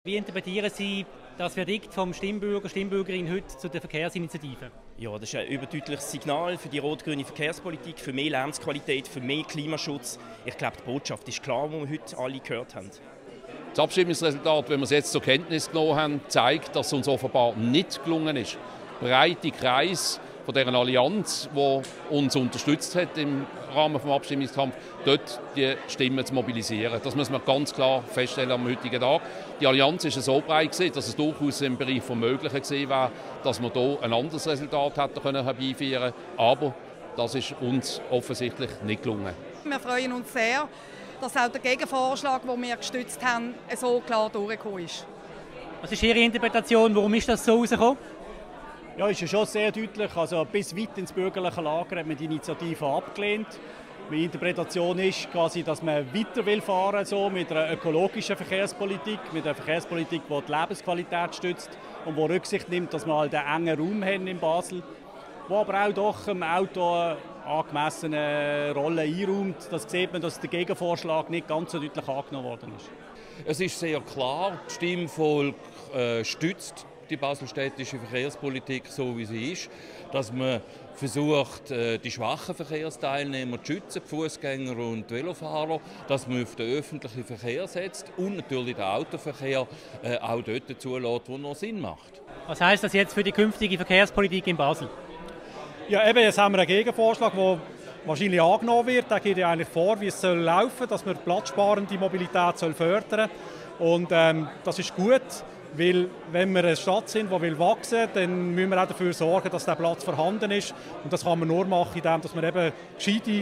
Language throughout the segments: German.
Wie interpretieren Sie das Verdikt vom Stimmbürger, Stimmbürgerin heute zu der Verkehrsinitiative? Ja, das ist ein überdeutliches Signal für die rot-grüne Verkehrspolitik, für mehr Lebensqualität, für mehr Klimaschutz. Ich glaube, die Botschaft ist klar, die wir heute alle gehört haben. Das Abstimmungsresultat, wenn wir es jetzt zur Kenntnis genommen haben, zeigt, dass es uns offenbar nicht gelungen ist, breite Kreise von dieser Allianz, die uns unterstützt hat im Rahmen des Abstimmungskampfs, dort die Stimmen zu mobilisieren. Das muss man ganz klar feststellen am heutigen Tag. Die Allianz ist so breit gewesen, dass es durchaus im Bereich von Möglichen gewesen wäre, dass wir hier ein anderes Resultat hätten herbeiführen können. Aber das ist uns offensichtlich nicht gelungen. Wir freuen uns sehr, dass auch der Gegenvorschlag, den wir gestützt haben, so klar durchgekommen ist. Was ist Ihre Interpretation? Warum ist das so herausgekommen? Ja, ist ja schon sehr deutlich. Also bis weit ins bürgerliche Lager hat man die Initiative abgelehnt. Meine Interpretation ist quasi, dass man weiter fahren will, so mit einer ökologischen Verkehrspolitik, mit einer Verkehrspolitik, die die Lebensqualität stützt und die Rücksicht nimmt, dass wir halt einen engen Raum haben in Basel, wo aber auch doch dem Auto eine angemessene Rolle einräumt. Das sieht man, dass der Gegenvorschlag nicht ganz so deutlich angenommen worden ist. Es ist sehr klar, das Stimmvolk stützt die baselstädtische Verkehrspolitik so wie sie ist, dass man versucht, die schwachen Verkehrsteilnehmer zu schützen, die Fußgänger und Velofahrer, dass man auf den öffentlichen Verkehr setzt und natürlich den Autoverkehr auch dort zulässt, wo noch Sinn macht. Was heisst das jetzt für die künftige Verkehrspolitik in Basel? Ja, eben, jetzt haben wir einen Gegenvorschlag, der wahrscheinlich angenommen wird. Der geht ja eigentlich vor, wie es soll laufen, dass man platzsparende Mobilität fördern soll. Und das ist gut. Weil, wenn wir eine Stadt sind, die wachsen will, dann müssen wir auch dafür sorgen, dass der Platz vorhanden ist. Und das kann man nur machen, indem wir eben gescheite,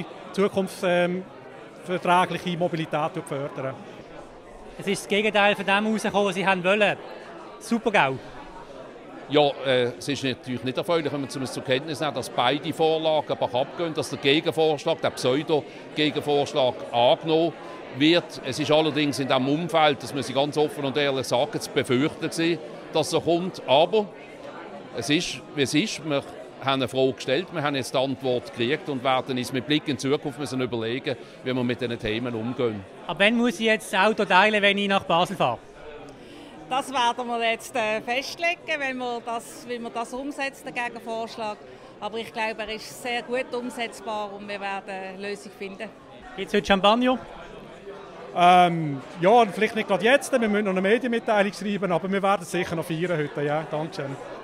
zukunftsverträgliche Mobilität fördern. Es ist das Gegenteil von dem herausgekommen, was Sie wollen. Super-GAU. Ja, es ist natürlich nicht erfreulich, wenn man zumindest zur Kenntnis nimmt, dass beide Vorlagen aber abgehen, dass der Gegenvorschlag, der Pseudo-Gegenvorschlag angenommen wird. Es ist allerdings in diesem Umfeld, das muss ich ganz offen und ehrlich sagen, zu befürchten gewesen, dass er kommt. Aber es ist, wie es ist. Wir haben eine Frage gestellt, wir haben jetzt die Antwort gekriegt und werden uns mit Blick in die Zukunft müssen überlegen, wie wir mit diesen Themen umgehen. Aber wann muss ich jetzt das Auto teilen, wenn ich nach Basel fahre? Das werden wir jetzt festlegen, wenn wir das umsetzen, den Gegenvorschlag. Aber ich glaube, er ist sehr gut umsetzbar und wir werden eine Lösung finden. Gibt es heute Champagner? Ja, vielleicht nicht gerade jetzt, wir müssen noch eine Medienmitteilung schreiben, aber wir werden es sicher noch feiern heute. Ja, danke schön.